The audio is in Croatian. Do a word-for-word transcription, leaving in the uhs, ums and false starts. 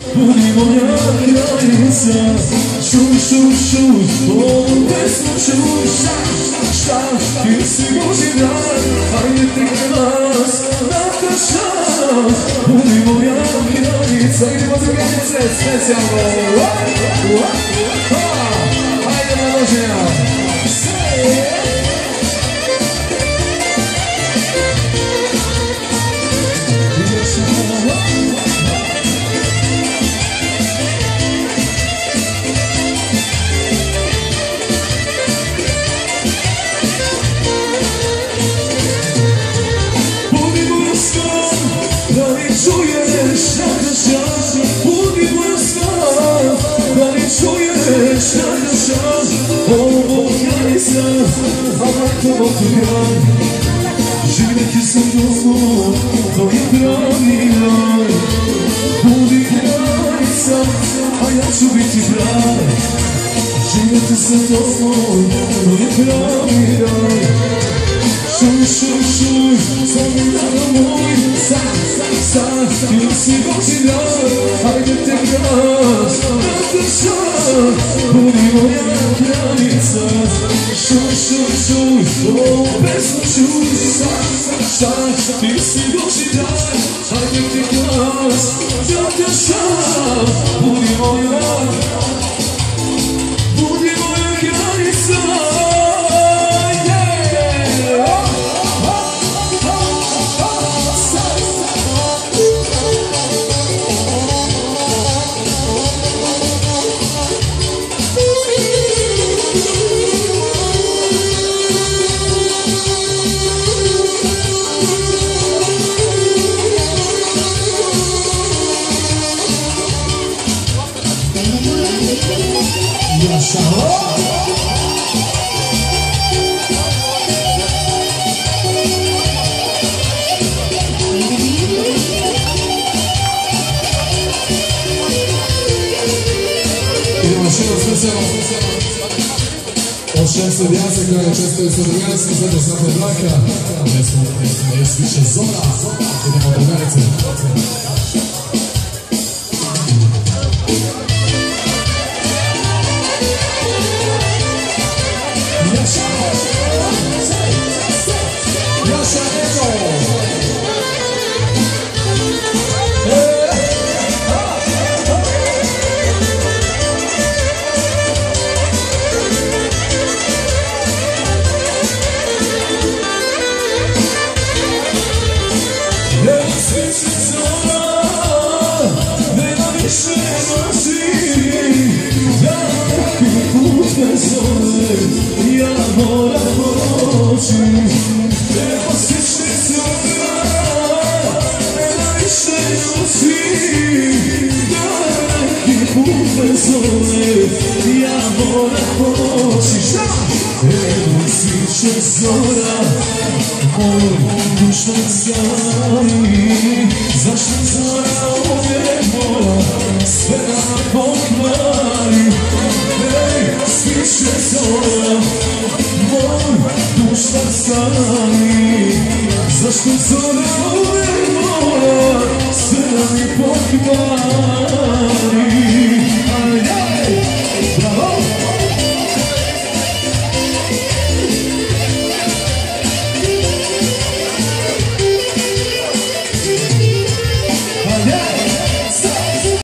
budi moja kraljica. Čuj, čuj, čuj, ovu pesmu čuj, šta, šta, ti si Boži dar, hajde tek nas, Nataša, budi moja kraljica. Idemo drugarice, specijalno, hajde maloženja. Živjeti sa mnom, to je pravi raj. Budi kraljica, a ja ću biti kralj. Živjeti sa mnom, to je pravi raj. Šuj, šuj, šuj, zamilano moj, sad, sad, sad, ti si Boži dar, hajde te glas, Nataša, budi moja kraljica. Šuj, šuj, šuj, ovu pesmu čuj, sad, sad, ti si Boži dar, hajde te glas, Nataša, budi moja, budi moja kraljica. Od šest odjase koja je često sa drugaricom, zato sam kod braka. Ne smo, ne sviše zora, idemo drugarice. Ja moram poći, evo sviše zora, nema više noći. Da neki put bez zore, ja moram poći. Šta? Evo sviše zora, moj dušan stari. Zašto zora uvijek mora sve da pokvari? Sviše zora, moj dušan stari. Zašto zora uvijek mora sve da mi pokvari?